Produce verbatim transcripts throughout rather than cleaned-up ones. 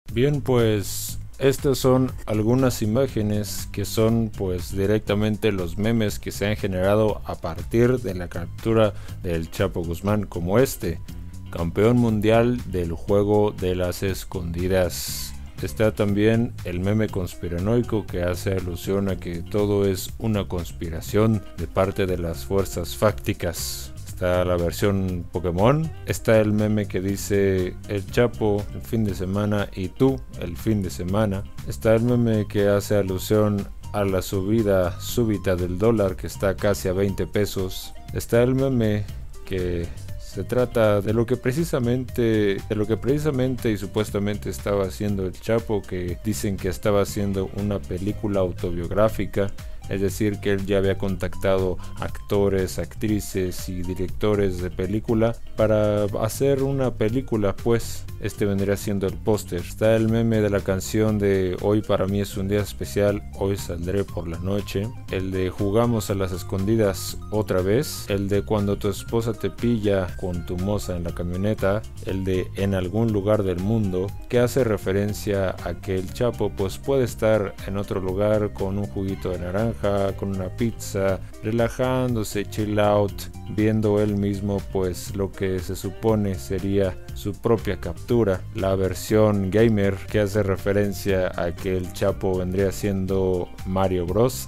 Bien, pues estas son algunas imágenes que son pues directamente los memes que se han generado a partir de la captura del Chapo Guzmán, como este, campeón mundial del juego de las escondidas. Está también el meme conspiranoico que hace alusión a que todo es una conspiración de parte de las fuerzas fácticas. Está la versión Pokémon, está el meme que dice el Chapo el fin de semana y tú el fin de semana. Está el meme que hace alusión a la subida súbita del dólar, que está casi a veinte pesos. Está el meme que se trata de lo que precisamente de lo que precisamente y supuestamente estaba haciendo el Chapo, que dicen que estaba haciendo una película autobiográfica. Es decir, que él ya había contactado actores, actrices y directores de película para hacer una película, pues este vendría siendo el póster. Está el meme de la canción de Hoy para mí es un día especial, hoy saldré por la noche. El de Jugamos a las escondidas otra vez. El de Cuando tu esposa te pilla con tu moza en la camioneta. El de En algún lugar del mundo, que hace referencia a que el Chapo pues puede estar en otro lugar con un juguito de naranja, con una pizza, relajándose, chill out, viendo él mismo pues lo que se supone sería su propia captura. La versión gamer, que hace referencia a que el Chapo vendría siendo Mario Bros.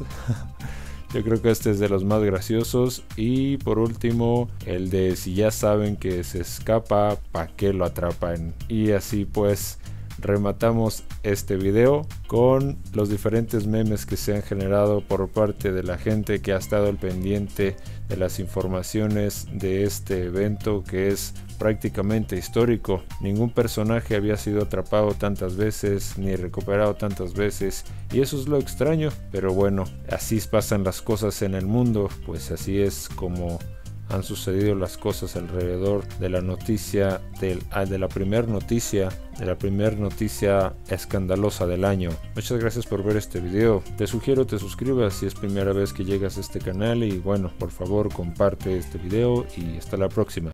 Yo creo que este es de los más graciosos. Y por último, el de si ya saben que se escapa, ¿pa' qué lo atrapan? Y así pues rematamos este video con los diferentes memes que se han generado por parte de la gente que ha estado al pendiente de las informaciones de este evento, que es prácticamente histórico. Ningún personaje había sido atrapado tantas veces ni recuperado tantas veces, y eso es lo extraño, pero bueno, así pasan las cosas en el mundo, pues así es como han sucedido las cosas alrededor de la noticia del, de la primer noticia de la primer noticia escandalosa del año. Muchas gracias por ver este video. Te sugiero te suscribas si es primera vez que llegas a este canal, y bueno, por favor comparte este video y hasta la próxima.